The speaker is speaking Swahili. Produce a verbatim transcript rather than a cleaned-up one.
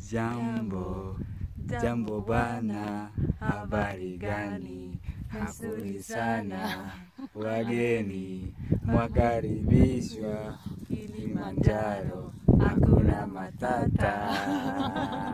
Jambo, jambo bana, habari gani? Nzuri sana, wageni mwakaribishwa Kilimanjaro, hakuna matata.